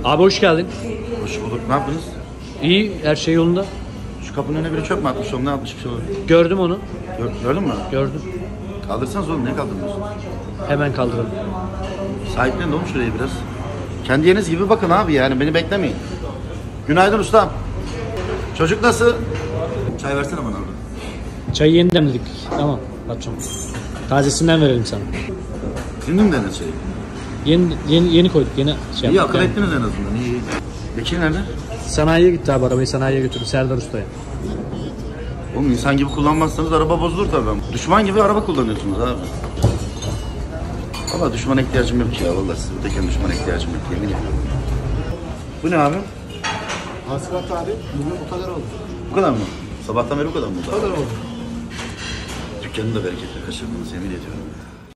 Abi hoş geldin. Hoş bulduk. Ne yaptınız? İyi, her şey yolunda. Şu kapının önüne biri çöp mü atmış? Ne yapmış bir şey olur? Gördüm onu. Gördün mü? Gördüm. Kaldırsanız oğlum, niye kaldırmıyorsun? Hemen kaldıralım. Sahiplenin oğlum şurayı biraz. Kendi yeriniz gibi bakın abi, yani beni beklemeyin. Günaydın ustam. Çocuk nasıl? Çay versene bana orada. Çayı yeni demledik. Tamam patron. Tazesinden verelim sana. Şimdi mi denir çayı? Yeni koyduk. Yeni şey İyi, yaptık. akıl ettiniz en azından. İyi. Bekir nerede? Sanayiye gitti abi, arabayı sanayiye götürdü Serdar Usta'ya. Oğlum insan gibi kullanmazsanız araba bozulur tabii. Düşman gibi araba kullanıyorsunuz abi. Valla düşmana ihtiyacım yok ya. Valla siz buradayken düşmana ihtiyacım yok. Yemin ediyorum. Bu ne abi? Hasılat abi, bugün bu kadar oldu. Bu kadar mı? Sabahtan beri bu kadar mı? Bu kadar oldu. Dükkanı da bereketli kaçırdınız, yemin ediyorum.